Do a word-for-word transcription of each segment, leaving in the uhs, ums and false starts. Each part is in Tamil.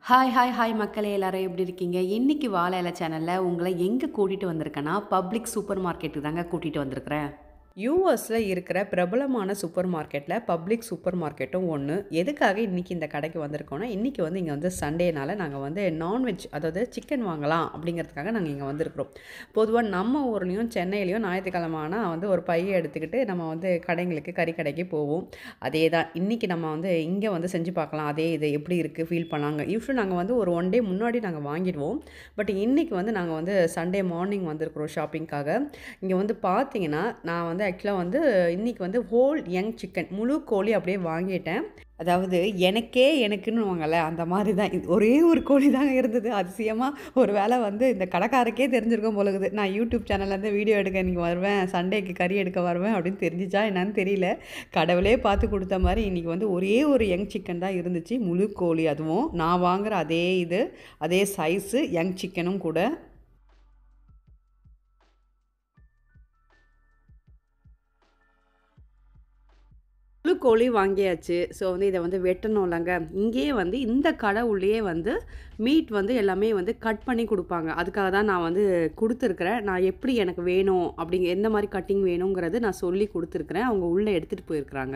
ஹாய் ஹாய் ஹாய் மக்களே எல்லாரும் எப்படி இருக்கீங்க? இன்னைக்கு வாழ இலை சேனல்ல உங்கள எங்க கூட்டிட்டு வந்திருக்கேன்னா, பப்ளிக் சூப்பர் மார்க்கெட்டுக்கு தாங்க கூட்டிட்டு வந்திருக்கிறேன். யூஎஸ்ல இருக்கிற பிரபலமான சூப்பர் மார்க்கெட்ல பப்ளிக் சூப்பர் மார்க்கெட்டும் ஒண்ணு. எதுக்காக இன்னைக்கு இந்த கடைக்கு வந்திருக்கோம்னா, இன்னைக்கு வந்து இங்க வந்து சண்டேனால நாங்க வந்து நான்வெஜ் அதாவது சிக்கன் வாங்கலாம் அப்படிங்கிறதுக்காக நாங்க இங்க வந்திருக்கிறோம். பொதுவா நம்ம ஊர்லயும் சென்னையிலயும் ஞாயிற்றுக்கிழமை ஆனா வந்து ஒரு பைய எடுத்துக்கிட்டு நம்ம வந்து கடைங்களுக்கு கறி கடைக்கு போவோம். அதே தான் இன்னைக்கு நம்ம வந்து இங்க வந்து செஞ்சு பார்க்கலாம். அதே இது எப்படி இருக்கு ஃபீல் பண்ணாங்க. யூசுவலி நாங்க வந்து ஒரு ஒன் டே முன்னாடி நாங்க வாங்கிடுவோம். பட் இன்னைக்கு வந்து நாங்க வந்து சண்டே மார்னிங் வந்திருக்கிறோம் ஷாப்பிங்காக. இங்க வந்து பார்த்தீங்கன்னா, நான் வந்து ஆக்சுவலா வந்து இன்னைக்கு வந்து ஹோல் யங் சிக்கன் முழு கோழி அப்படியே வாங்கிட்டேன். அதாவது எனக்கே எனக்குன்னுவாங்கல்ல அந்த மாரி தான். இது ஒரே ஒரு கோழி தாங்க இருந்தது. அதிசயமா ஒரு வேளை வந்து இந்த கடைக்காரருக்கே தெரிஞ்சிருக்கும் போல இருக்குது. நான் யூடியூப் சேனல்லேருந்து வீடியோ எடுக்க இன்னைக்கு வருவேன். சண்டேக்கு கறி எடுக்க வருவேன் அப்படின்னு தெரிஞ்சுச்சா என்னன்னு தெரியல. கடவுளே பார்த்து குடுத்த மாரி இன்னைக்கு வந்து ஒரே ஒரு யங் சிக்கன் தான் இருந்துச்சு. முழு கோழி அதுவும். நான் வாங்குற அதே இது, அதே சைஸு யங் சிக்கனும் கூட. முழு கோழி வாங்கியாச்சு. ஸோ வந்து இத வந்து வெட்டணும்லங்க. இங்கேயே வந்து இந்த கடை உள்ளேயே வந்து மீட் வந்து எல்லாமே வந்து கட் பண்ணி குடுப்பாங்க. அதுக்காக தான் நான் வந்து குடுத்துருக்கிறேன். நான் எப்படி எனக்கு வேணும் அப்படிங்க எந்த மாரி கட்டிங் வேணுங்கிறது நான் சொல்லி குடுத்துருக்கிறேன். அவங்க உள்ள எடுத்துட்டு போயிருக்கிறாங்க.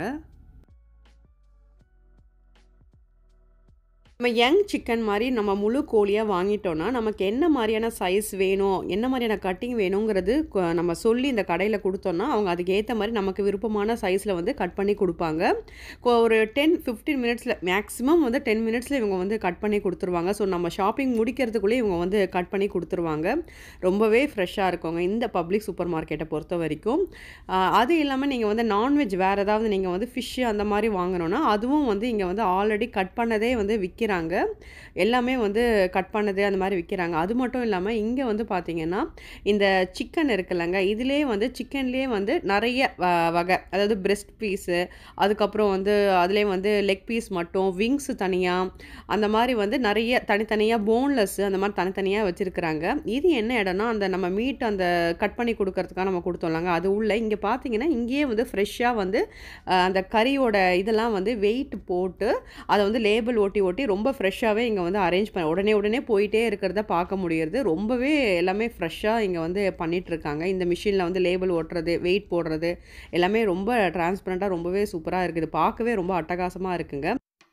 நம்ம யங் சிக்கன் மாரி நம்ம முழு கோழியா வாங்கிட்டோம்னா, நமக்கு என்ன மாரியான சைஸ் வேணும், என்ன மாரியான கட்டிங் வேணுங்கிறது கொ நம்ம சொல்லி இந்த கடையில குடுத்தோம்னா, அவங்க அதுக்கு ஏத்த மாரி நமக்கு விருப்பமான சைஸ்ல வந்து கட் பண்ணி குடுப்பாங்க. கொ ஒரு டென், ஃபிஃப்டீன் மினிட்ஸ்ல மேக்ஸிமம் வந்து டென் மினிட்ஸ்ல இவங்க வந்து கட் பண்ணி குடுத்துருவாங்க. ஸோ நம்ம ஷாப்பிங் முடிக்கிறதுக்குள்ளயே இவங்க வந்து கட் பண்ணி குடுத்துருவாங்க. ரொம்பவே ஃப்ரெஷ்ஷா இருக்குங்க இந்த பப்ளிக் சூப்பர் மார்க்கெட்ட பொறுத்தவரைக்கும். அ அது இல்லாம நீங்க வந்து நான்வெஜ் வேற ஏதாவது நீங்க வந்து ஃபிஷ் அந்த மாரி வாங்கணும்னா, அதுவும் வந்து இங்க வந்து ஆல்ரெடி கட் பண்ணதே வந்து விக்கிறாங்க. எல்லாமே வந்து கட் பண்ணது அந்த மாரி விக்கிறாங்க. அது மட்டும் இல்லாம இங்க வந்து பார்த்தீங்கன்னா, இந்த சிக்கன் இருக்குல்லங்க, இதிலேயே வந்து சிக்கன்லேயே வந்து நெறைய வ வகை. அதாவது பிரெஸ்ட் பீஸு, அதுக்கப்புறம் வந்து அதிலேயே வந்து லெக் பீஸ் மட்டும், விங்ஸ் தனியா, அந்த மாரி வந்து நெறைய தனித்தனியா போன்லெஸ் அந்த மாரி தனித்தனியா வச்சிருக்கிறாங்க. இது என்ன இடம்னா, அந்த நம்ம மீட் அந்த கட் பண்ணி குடுக்கறதுக்காக நம்ம குடுத்தோம்லங்க, அது உள்ள இங்க பார்த்தீங்கன்னா, இங்கேயே வந்து ஃப்ரெஷ்ஷா வந்து அ அந்த கறியோட இதெல்லாம் வந்து வெயிட் போட்டு, அத வந்து லேபிள் ஒட்டி ஒட்டி ரொம்ப ஃப்ரெஷ்ஷாவே இங்க வந்து அரேஞ்ச் பண்ண உடனே உடனே போயிட்டே இருக்கிறத பார்க்க முடியுது. ரொம்பவே எல்லாமே ஃப்ரெஷ்ஷா இங்க வந்து பண்ணிட்டுருக்காங்க. இந்த மிஷின்ல வந்து லேபிள் ஒட்டுறது, வெயிட் போடுறது எல்லாமே ரொம்ப டிரான்ஸ்பரண்டா ரொம்பவே சூப்பரா இருக்குது. பார்க்கவே ரொம்ப அட்டகாசமா இருக்குங்க.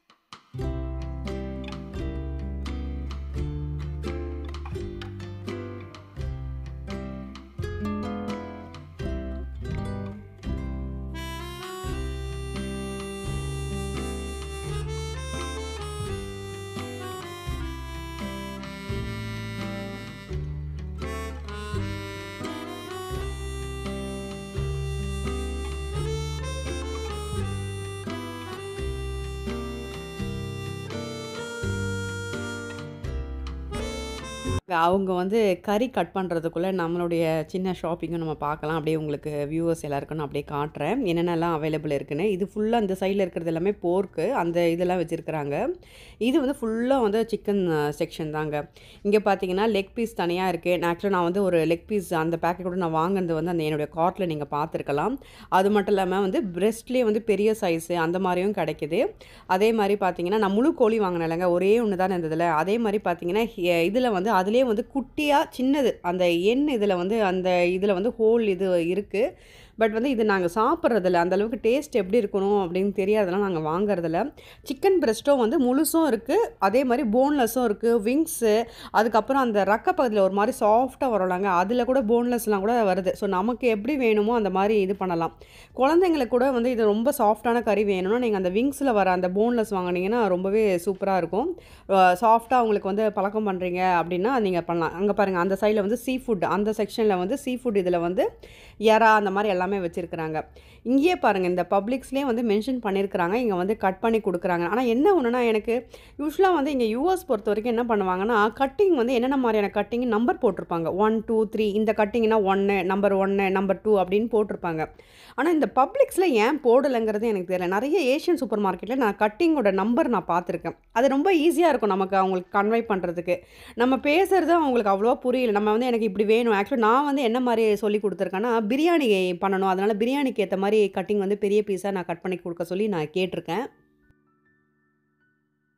அவங்க வந்து கறி கட் பண்ணுறதுக்குள்ள நம்மளுடைய சின்ன ஷாப்பிங்கும் நம்ம பார்க்கலாம். அப்படியே உங்களுக்கு வியூவர்ஸ் எல்லாருக்கும் நான் அப்படியே காட்டுறேன். என்னென்னலாம் அவைலபிள் இருக்குன்னு. இது ஃபுல்லா இந்த சைடுல இருக்கிறது எல்லாமே போர்க்கு. அந்த இதெல்லாம் வச்சிருக்கிறாங்க. இது வந்து ஃபுல்லா வந்து சிக்கன் செக்ஷன் தாங்க. இங்க பார்த்தீங்கன்னா, லெக் பீஸ் தனியா இருக்கு. நான் ஆக்சுவலா நான் வந்து ஒரு லெக் பீஸ் அந்த பேக்கெட் கூட நான் வாங்குனது வந்து அந்த என்னுடைய கார்ட்ல நீங்க பார்த்துருக்கலாம். அது மட்டும் இல்லாம வந்து பிரெஸ்ட்லேயே வந்து பெரிய சைஸு அந்த மாரியும் கிடைக்குது. அதே மாரி பார்த்தீங்கன்னா, நான் முழு கோழி வாங்கினேன்லங்க. ஒரே ஒண்ணு தானே இருந்ததுல. அதே மாரி பார்த்தீங்கன்னா, ஹெ இதில வந்து அதிலேயே வந்து குட்டியா சின்னது அந்த எண் இதில வந்து அந்த இதில வந்து ஹோல் இது இருக்கு. பட் வந்து இது நாங்க சாப்பிட்றதில்ல. அந்த அளவுக்கு டேஸ்ட் எப்படி இருக்கணும் அப்படின்னு தெரியாதனால நாங்க வாங்குறதில்ல. சிக்கன் பிரெஸ்ட்டும் வந்து முழுசும் இருக்கு. அதே மாரி போன்லெஸ்ஸும் இருக்கு. விங்ஸு அதுக்கப்புறம் அந்த ரக்க பகுதியில ஒரு மாரி சாஃப்ட்டா வரும்லங்க. அதில கூட போன்லெஸ்லாம் கூட வருது. ஸோ நமக்கு எப்படி வேணுமோ அந்த மாரி இது பண்ணலாம். குழந்தைங்களுக்கு கூட வந்து இது ரொம்ப சாஃப்ட்டான கறி வேணும்னா, நீங்க அந்த விங்ஸில வர அந்த போன்லெஸ் வாங்குனீங்கன்னா ரொம்பவே சூப்பரா இருக்கும். அ சாஃப்ட்டா உங்களுக்கு வந்து பழக்கம் பண்றீங்க அப்படின்னா, நீங்க பண்ணலாம். அங்க பாருங்க அந்த சைடுல வந்து சீ ஃபுட் அந்த செக்ஷன்ல வந்து சீ ஃபுட் இதில வந்து எறா அந்த மாரி எல்லாமே வச்சிருக்கிறாங்க. இங்கேயே பாருங்க இந்த பப்ளிக்ஸ்லேயே வந்து மென்ஷன் பண்ணியிருக்கிறாங்க. இங்க வந்து கட் பண்ணி குடுக்குறாங்க. ஆனா என்ன ஒண்ணுனா எனக்கு யூசுவலா வந்து இங்க யுஎஸ் பொறுத்தவரைக்கும் என்ன பண்ணுவாங்கன்னா, கட்டிங் வந்து என்னென்ன மாரியான கட்டிங் நம்பர் போட்டிருப்பாங்க. ஒன், டூ, த்ரீ இந்த கட்டிங்னா ஒன்று நம்பர் ஒன்று நம்பர் டூ அப்படின்னு போட்டிருப்பாங்க. ஆனா இந்த பப்ளிக்ஸ்ல ஏன் போடலங்கிறது எனக்கு தெரியல. நெறைய ஏசியன் சூப்பர் மார்க்கெட்ல நான் கட்டிங்கோட நம்பர் நான் பார்த்துருக்கேன். அது ரொம்ப ஈஸியா இருக்கும் நமக்கு அவங்களுக்கு கன்வே பண்றதுக்கு. நம்ம பேசுறது அவங்களுக்கு அவ்வளவா புரியல. நம்ம வந்து எனக்கு இப்படி வேணும். ஆக்சுவலா நான் வந்து என்ன மாரி சொல்லிக் குடுத்துருக்கேன்னா, பிரியாணி பண்ணணும். அதனால பிரியாணிக்கு ஏத்த மாரி கட்டிங் வந்து பெரிய பீஸா நான் கட் பண்ணி குடுக்க சொல்லி நான் கேட்டுருக்கேன்.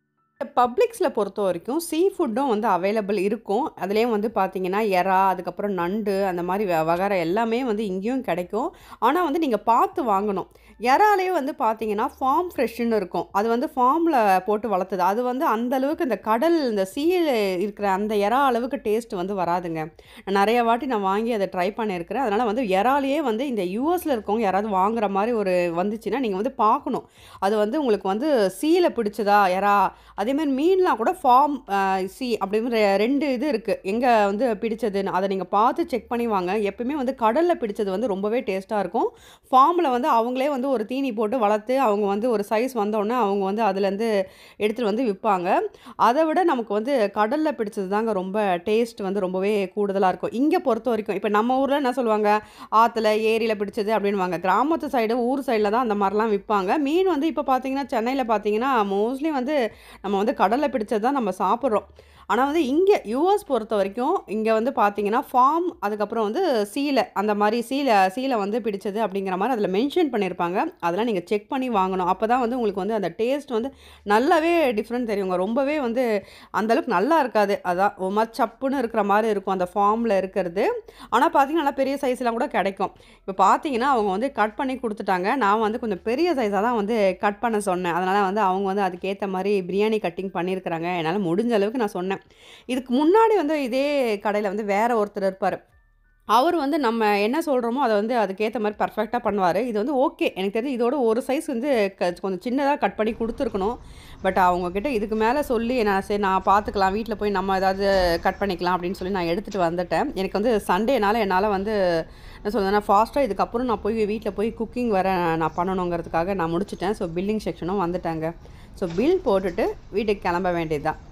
பப்ளிக்ஸ்ல பொறுத்த வரைக்கும் சீ ஃபுட்டும் வந்து அவைலபிள் இருக்கும். அதுலேயும் வந்து பார்த்தீங்கன்னா, எறா, அதுக்கப்புறம் நண்டு அந்த மாரி வ வகைற எல்லாமே வந்து இங்கேயும் கிடைக்கும். ஆனா வந்து நீங்க பார்த்து வாங்கணும். எறாலே வந்து பார்த்தீங்கன்னா, ஃபார்ம் ஃப்ரெஷ்ன்னு இருக்கும். அது வந்து ஃபார்ம்ல போட்டு வளர்த்தது. அது வந்து அந்த அளவுக்கு இந்த கடல் இந்த சீல இருக்கிற அந்த எறா அளவுக்கு டேஸ்ட் வந்து வராதுங்க. நான் நெறைய வாட்டி நான் வாங்கி அத ட்ரை பண்ணியிருக்கிறேன். அதனால வந்து எறாலயே வந்து இந்த யுஎஸ்ல இருக்கவங்க யாராவது வாங்குற மாரி ஒரு வந்துச்சுன்னா, நீங்க வந்து பார்க்கணும். அது வந்து உங்களுக்கு வந்து சீல பிடிச்சதா எறா, அதேமாரி மீன்லாம் கூட ஃபார்ம் அ சி அப்படின்னு ரெண்டு இது இருக்கு. எங்க வந்து பிடிச்சதுன்னு. அத நீங்க பார்த்து செக் பண்ணி வாங்க. எப்பவுமே வந்து கடல்ல பிடிச்சது வந்து ரொம்பவே டேஸ்ட்டா இருக்கும். ஃபார்ம்ல வந்து அவங்களே வந்து ஒரு தீனி போட்டு வளர்த்து, அவங்க வந்து ஒரு சைஸ் வந்தோனே அவங்க வந்து அதுலேருந்து எடுத்துட்டு வந்து விப்பாங்க. அத விட நமக்கு வந்து கடல்ல பிடிச்சது தாங்க ரொம்ப டேஸ்ட் வந்து ரொம்பவே கூடுதலா இருக்கும். இங்க பொறுத்தவரைக்கும் இப்ப நம்ம ஊர்ல என்ன சொல்லுவாங்க, ஆத்துல, ஏரியில பிடிச்சது அப்படின்னுவாங்க. கிராமத்து சைடு, ஊர் சைடுல தான் அந்த மாரிலாம் விப்பாங்க. மீன் வந்து இப்ப பார்த்தீங்கன்னா, சென்னையில பார்த்தீங்கன்னா, மோஸ்ட்லி வந்து நம்ம வந்து கடல்ல பிடிச்சது தான் நம்ம சாப்பிடுறோம். ஆனா வந்து இங்க யுஎஸ் பொறுத்தவரைக்கும், இங்க வந்து பார்த்தீங்கன்னா, ஃபார்ம் அதுக்கப்புறம் வந்து சீல அந்த மாரி சீல சீல வந்து பிடிச்சது அப்படிங்கிற மாரி அதில மென்ஷன் பண்ணியிருப்பாங்க. அதெல்லாம் நீங்க செக் பண்ணி வாங்கணும். அப்பதான் வந்து உங்களுக்கு வந்து அந்த டேஸ்ட் வந்து நல்லாவே டிஃப்ரெண்ட் தெரியுங்க. ரொம்பவே வந்து அந்த அளவுக்கு நல்லா இருக்காது. அதான் ஒரு மாரி சப்புன்னு இருக்கிற மாரி இருக்கும் அந்த ஃபார்ம்ல இருக்கிறது. ஆனா பார்த்தீங்கன்னா, நல்லா பெரிய சைஸ்லாம் கூட கிடைக்கும். இப்ப பார்த்தீங்கன்னா, அவங்க வந்து கட் பண்ணி குடுத்துட்டாங்க. நான் வந்து கொஞ்சம் பெரிய சைஸா தான் வந்து கட் பண்ண சொன்னேன். அதனால வந்து அவங்க வந்து அதுக்கேத்த மாரி பிரியாணி கட்டிங் பண்ணியிருக்கிறாங்க. என்னால முடிஞ்ச அளவுக்கு நான் சொன்னேன். இதுக்கு முன்னாடி வந்து இதே கடையில வந்து வேற ஒருத்தர் இருப்பாரு. அவரு வந்து நம்ம என்ன சொல்றோமோ, அத வந்து அதுக்கேத்த மாரி பெர்ஃபெக்ட்டா பண்ணுவாரு. இது வந்து ஓகே. எனக்கு தெரிஞ்சு இதோட ஒரு சைஸ் வந்து க கொஞ்சம் சின்னதா கட் பண்ணி குடுத்துருக்கணும். பட் அவங்க கிட்ட இதுக்கு மேல சொல்லி நான் சரி நான் பார்த்துக்கலாம். வீட்ல போய் நம்ம ஏதாவது கட் பண்ணிக்கலாம் அப்படின்னு சொல்லி நான் எடுத்துட்டு வந்துட்டேன். எனக்கு வந்து சண்டேனால என்னால வந்து என்ன சொல்றதுன்னா, ஃபாஸ்ட்டா இதுக்கப்புறம் நான் போய் வீட்ல போய் குக்கிங் வேற நான் பண்ணணுங்கிறதுக்காக நான் முடிச்சுட்டேன். ஸோ பில்லிங் செக்ஷனும் வந்துட்டாங்க. ஸோ பில் போட்டுட்டு வீட்டுக்கு கிளம்ப வேண்டியது தான்.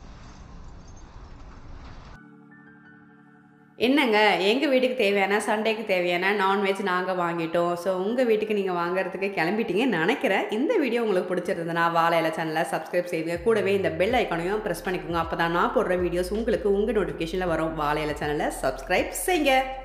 என்னங்க, எங்க வீட்டுக்கு தேவையான சண்டேக்கு தேவையான நான்வெஜ் நாங்க வாங்கிட்டோம். ஸோ உங்க வீட்டுக்கு நீங்க வாங்குறதுக்கு கிளம்பிட்டீங்கன்னு நெனைக்கிறேன். இந்த வீடியோ உங்களுக்கு பிடிச்சிருந்ததுன்னா, வாழை இலை சேனலை சப்ஸ்கிரைப் செய்யுங்க. கூடவே இந்த பெல் ஐகானையும் பிரஸ் பண்ணிக்கோங்க. அப்பதான் நான் போடுற வீடியோஸ் உங்களுக்கு உங்க நோட்டிஃபிகேஷன்ல வரும். வாழை இலை சேனலை சப்ஸ்கிரைப் செய்யுங்க.